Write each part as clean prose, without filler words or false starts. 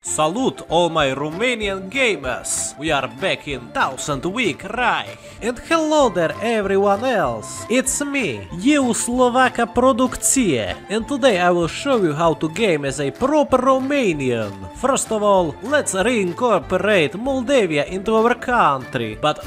Salute all my Romanian gamers! We are back in 1000 Week Reich! And hello there everyone else! It's me, EU Slovaka Produkcije, and today I will show you how to game as a proper Romanian. First of all, let's reincorporate Moldavia into our country. But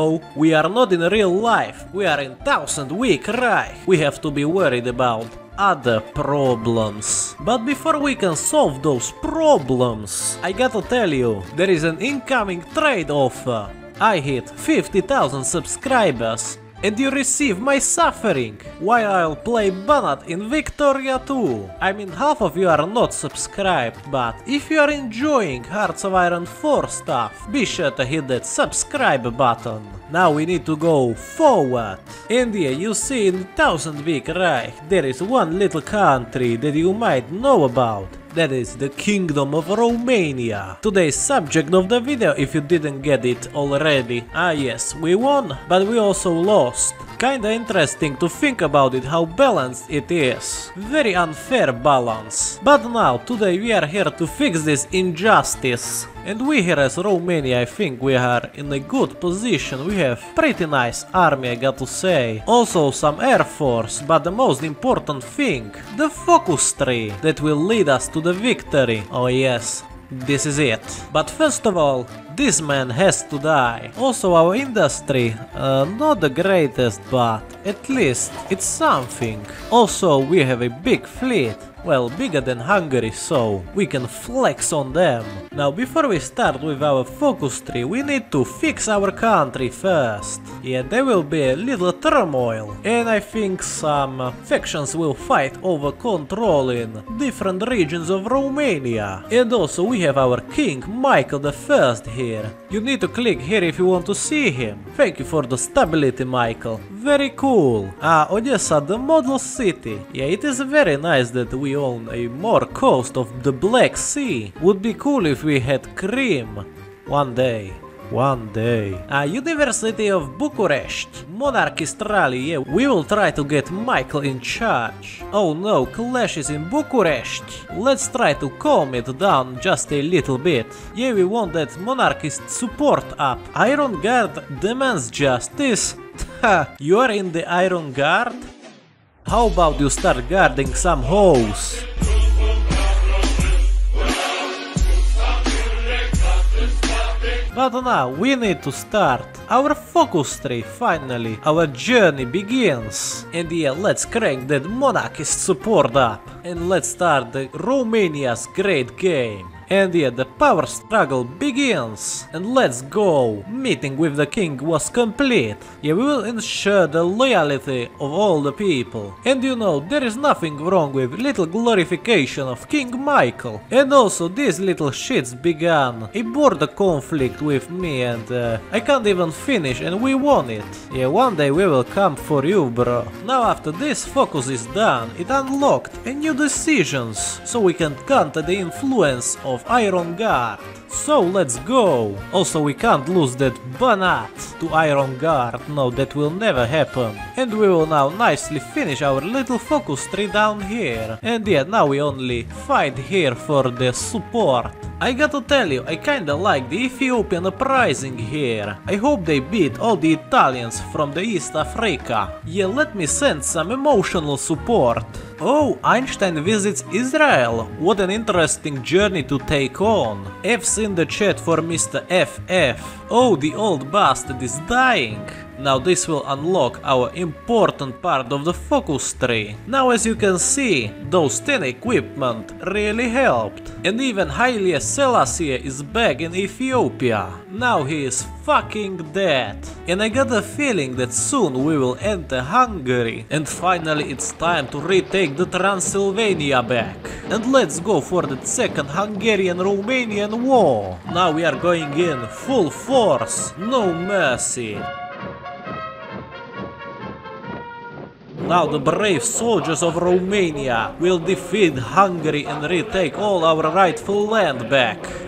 we are not in real life, we are in 1000 Week Reich. We have to be worried about other problems. But before we can solve those problems, I gotta tell you, there is an incoming trade offer. I hit 50,000 subscribers and you receive my suffering while I'll play Banat in Victoria 2. I mean, half of you are not subscribed, but if you are enjoying Hearts of Iron 4 stuff, be sure to hit that subscribe button. Now we need to go forward. And yeah, you see, in 1000 Week Reich there is one little country that you might know about. That is the Kingdom of Romania. Today's subject of the video, if you didn't get it already. Yes, we won, but we also lost. Kinda interesting to think about it, how balanced it is. Very unfair balance. But now, today we are here to fix this injustice. And we here as Romania, I think we are in a good position. We have pretty nice army, I got to say. Also some air force, but the most important thing, the focus tree that will lead us to the victory. Oh yes, this is it. But first of all, this man has to die. Also our industry, not the greatest, but at least it's something. Also we have a big fleet. Well, bigger than Hungary, so we can flex on them. Now, before we start with our focus tree, we need to fix our country first. Yeah, there will be a little turmoil, and I think some factions will fight over control in different regions of Romania. And also we have our King Michael I here. You need to click here if you want to see him. Thank you for the stability, Michael. Very cool. Odessa, the model city. Yeah, it is very nice that we own a more coast of the Black Sea. Would be cool if we had Crimea one day. One day. University of Bucharest. Monarchist rally, yeah, we will try to get Michael in charge. Oh no, clashes in Bucharest. Let's try to calm it down just a little bit. Yeah, we want that monarchist support up. Iron Guard demands justice. You are in the Iron Guard? How about you start guarding some hoes? But now we need to start our focus tree finally. Our journey begins. And yeah, let's crank that monarchist support up. And let's start the Romania's great game. And yeah, the power struggle begins. And let's go! Meeting with the king was complete. Yeah, we will ensure the loyalty of all the people. And you know, there is nothing wrong with little glorification of King Michael. And also, these little shits began a border conflict with me, and I can't even finish, and we won it. Yeah, one day we will come for you, bro. Now after this focus is done, it unlocked a new decisions, so we can counter the influence of Iron Guard. So let's go! Also we can't lose that Banat to Iron Guard, no, that will never happen. And we will now nicely finish our little focus tree down here. And yeah, now we only fight here for the support. I gotta tell you, I kinda like the Ethiopian uprising here. I hope they beat all the Italians from the East Africa. Yeah, let me send some emotional support. Oh, Einstein visits Israel. What an interesting journey to take on. F's in the chat for Mr. FF. Oh, the old bastard is dying. Now this will unlock our important part of the focus tree. Now as you can see, those 10 equipment really helped. And even Haile Selassie is back in Ethiopia. Now he is fucking dead. And I got a feeling that soon we will enter Hungary. And finally it's time to retake the Transylvania back. And let's go for the second Hungarian-Romanian war. Now we are going in full force, no mercy. Now the brave soldiers of Romania will defeat Hungary and retake all our rightful land back.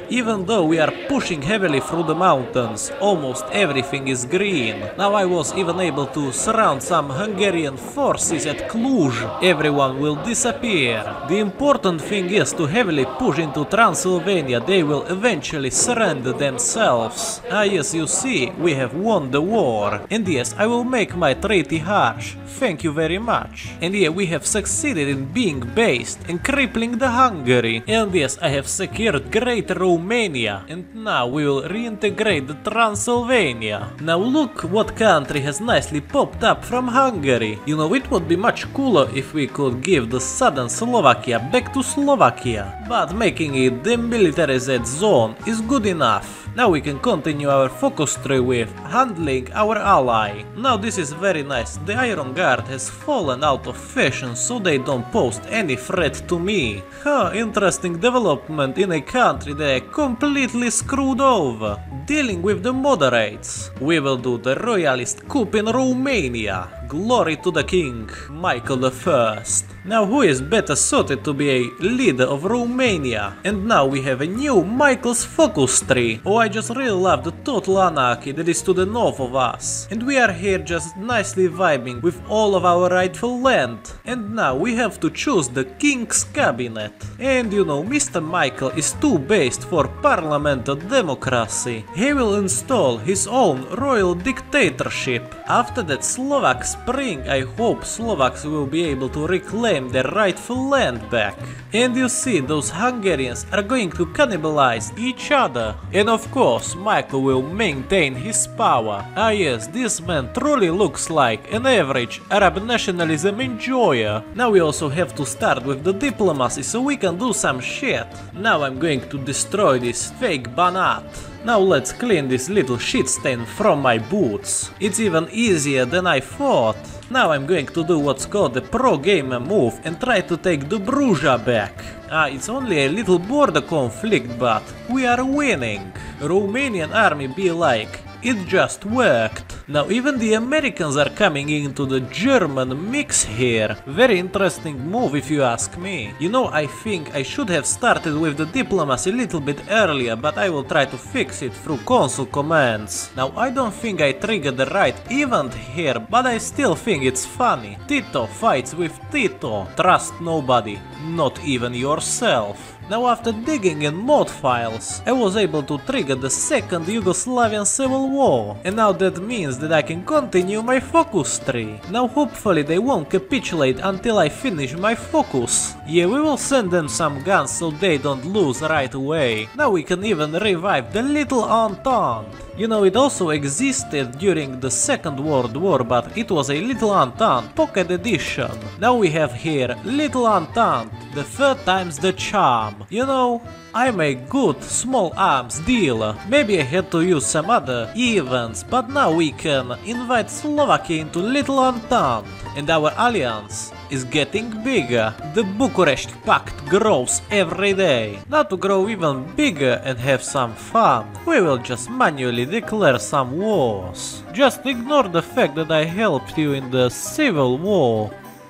Even though we are pushing heavily through the mountains, almost everything is green. Now I was even able to surround some Hungarian forces at Cluj. Everyone will disappear. The important thing is to heavily push into Transylvania. They will eventually surrender themselves. Ah yes, you see, we have won the war. And yes, I will make my treaty harsh. Thank you very much. And yeah, we have succeeded in being based and crippling the Hungary. And yes, I have secured Great Romania. And now we will reintegrate the Transylvania. Now look what country has nicely popped up from Hungary. You know, it would be much cooler if we could give the southern Slovakia back to Slovakia. But making it demilitarized zone is good enough. Now we can continue our focus tree with handling our ally. Now this is very nice. The Iron Guard has fallen out of fashion, so they don't pose any threat to me. Huh, interesting development in a country that I completely screwed over. Dealing with the moderates. We will do the royalist coup in Romania. Glory to the king, Michael I. Now who is better suited to be a leader of Romania? And now we have a new Michael's focus tree. Oh, I just really love the total anarchy that is to the north of us. And we are here just nicely vibing with all of our rightful land. And now we have to choose the king's cabinet. And you know, Mr. Michael is too based for parliamentary democracy. He will install his own royal dictatorship. After that Slovak Spring, I hope Slovaks will be able to reclaim their rightful land back. And you see, those Hungarians are going to cannibalize each other. And of course, Michael will maintain his power. Ah yes, this man truly looks like an average Arab nationalism enjoyer. Now we also have to start with the diplomacy so we can do some shit. Now I'm going to destroy this fake Banat. Now let's clean this little shit stain from my boots. It's even easier than I thought. Now I'm going to do what's called the pro gamer move and try to take Dobruja back. Ah, it's only a little border conflict, but we are winning. Romanian army be like, it just worked. Now even the Americans are coming into the German mix here. Very interesting move if you ask me. You know, I think I should have started with the diplomacy a little bit earlier, but I will try to fix it through console commands. Now I don't think I triggered the right event here, but I still think it's funny. Tito fights with Tito. Trust nobody, not even yourself. Now after digging in mod files, I was able to trigger the second Yugoslavian civil war. And now that means that I can continue my focus tree. Now hopefully they won't capitulate until I finish my focus. Yeah, we will send them some guns so they don't lose right away. Now we can even revive the Little Entente. You know, it also existed during the Second World War, but it was a Little Entente Pocket Edition. Now we have here Little Entente, the third time's the charm. You know, I'm a good small arms dealer. Maybe I had to use some other events, but now we can invite Slovakia into Little Entente. And our alliance is getting bigger. The Bucharest Pact grows every day. Now to grow even bigger and have some fun, we will just manually declare some wars. Just ignore the fact that I helped you in the Civil War.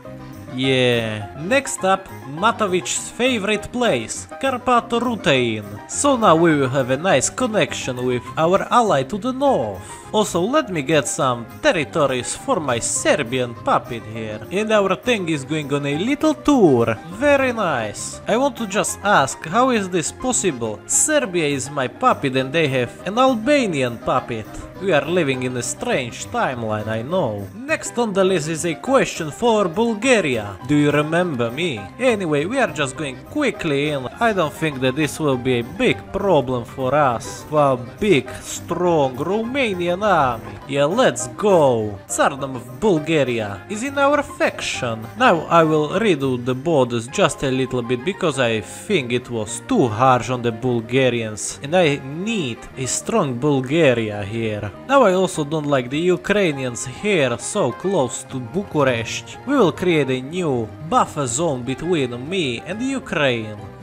Yeah. Next up, Matovic's favorite place, Karpato Rutein. So now we will have a nice connection with our ally to the north. Also, let me get some territories for my Serbian puppet here. And our thing is going on a little tour. Very nice. I want to just ask, how is this possible? Serbia is my puppet and they have an Albanian puppet. We are living in a strange timeline, I know. Next on the list is a question for Bulgaria. Do you remember me? Anyway, we are just going quickly in. I don't think that this will be a big problem for us. A big, strong Romanian army. Yeah, let's go. Tsardom of Bulgaria is in our faction. Now I will redo the borders just a little bit because I think it was too harsh on the Bulgarians. And I need a strong Bulgaria here. Now I also don't like the Ukrainians here so close to Bucharest. We will create a new buffer zone between me and Ukraine.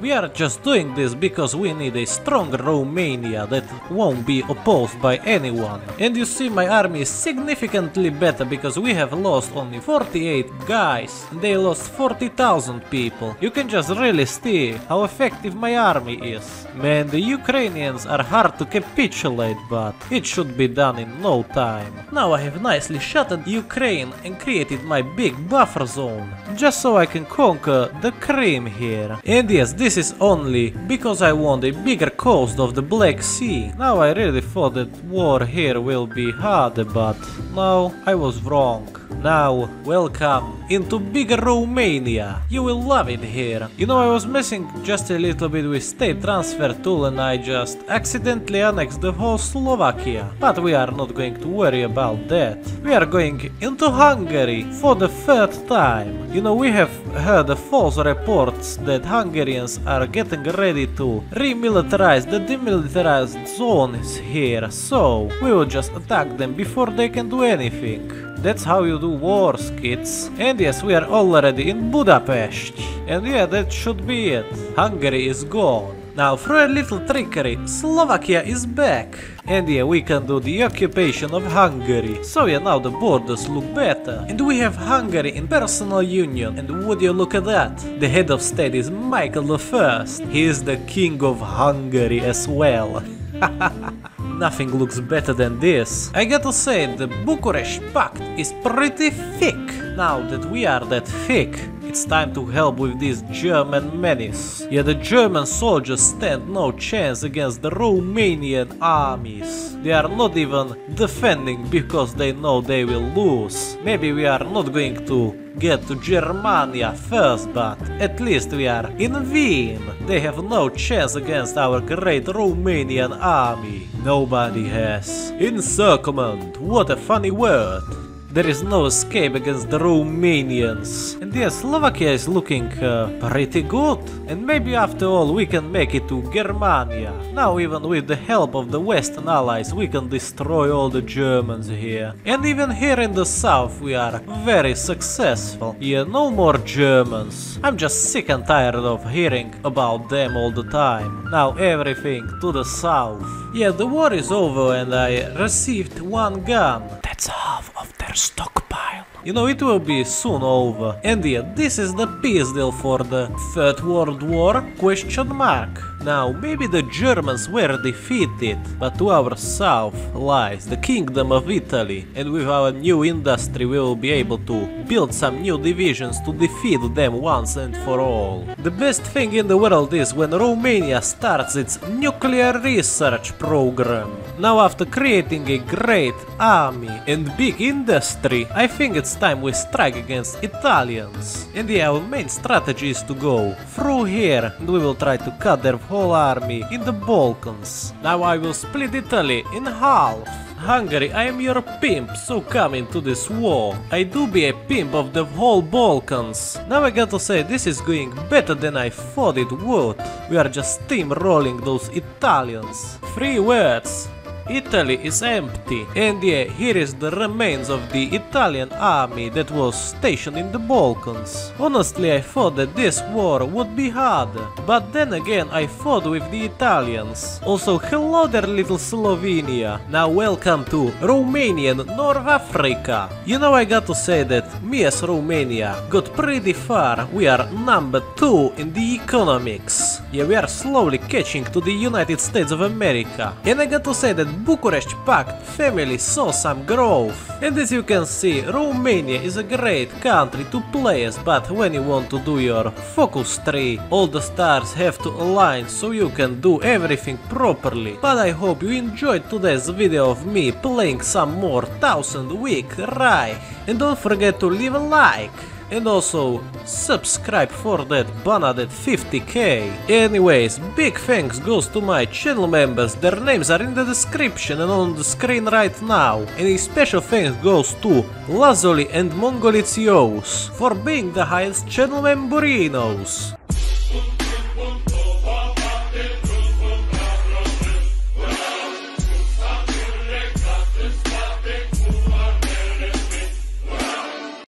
We are just doing this because we need a strong Romania that won't be opposed by anyone. And you see, my army is significantly better because we have lost only 48 guys and they lost 40,000 people. You can just really see how effective my army is. Man, the Ukrainians are hard to capitulate, but it should be done in no time. Now I have nicely shuttered Ukraine and created my big buffer zone, just so I can conquer the Crimea here. And yes, this is only because I want a bigger coast of the Black Sea. Now I really thought that war here will be harder, but no, I was wrong. Now, welcome into bigger Romania. You will love it here. You know, I was messing just a little bit with state transfer tool and I just accidentally annexed the whole Slovakia. But we are not going to worry about that. We are going into Hungary for the third time. You know, we have heard false reports that Hungarians are getting ready to remilitarize the demilitarized zones here. So, we will just attack them before they can do anything. That's how you do wars, kids. And yes, we are already in Budapest. And yeah, that should be it. Hungary is gone. Now, through a little trickery, Slovakia is back. And yeah, we can do the occupation of Hungary. So yeah, now the borders look better. And we have Hungary in personal union. And would you look at that? The head of state is Michael I. He is the king of Hungary as well. Nothing looks better than this. I gotta say, the Bucharest Pact is pretty thick. Now that we are that thick, it's time to help with this German menace. Yeah, the German soldiers stand no chance against the Romanian armies. They are not even defending because they know they will lose. Maybe we are not going to get to Germania first, but at least we are in Wien. They have no chance against our great Romanian army. Nobody has. Encirclement, what a funny word. There is no escape against the Romanians. And yes, Slovakia is looking pretty good. And maybe after all we can make it to Germania. Now even with the help of the Western allies we can destroy all the Germans here. And even here in the south we are very successful. Yeah, no more Germans. I'm just sick and tired of hearing about them all the time. Now everything to the south. Yeah, the war is over and I received one gun. That's half of their stockpile. You know, it will be soon over. And yeah, this is the peace deal for the Third World War? Question mark. Now, maybe the Germans were defeated, but to our south lies the Kingdom of Italy, and with our new industry we will be able to build some new divisions to defeat them once and for all. The best thing in the world is when Romania starts its nuclear research program. Now, after creating a great army and big industry, I think it's time we strike against Italians. And yeah, our main strategy is to go through here and we will try to cut their whole army in the Balkans. Now I will split Italy in half. Hungary, I am your pimp, so come into this war. I do be a pimp of the whole Balkans. Now I gotta say, this is going better than I thought it would. We are just steamrolling those Italians. 3 words. Italy is empty, and yeah, here is the remains of the Italian army that was stationed in the Balkans. Honestly, I thought that this war would be harder, but then again I fought with the Italians. Also, hello there, little Slovenia. Now welcome to Romanian North Africa. You know, I got to say that me as Romania got pretty far. We are number 2 in the economics. Yeah, we are slowly catching to the United States of America. And I got to say that Bucharest Pact family saw some growth. And as you can see, Romania is a great country to play as, but when you want to do your focus tree, all the stars have to align so you can do everything properly. But I hope you enjoyed today's video of me playing some more Thousand Week Reich. And don't forget to leave a like. And also subscribe for that Bonadette 50k. Anyways, big thanks goes to my channel members, their names are in the description and on the screen right now. And a special thanks goes to Lazoli and Mongolitios for being the highest channel memberinos.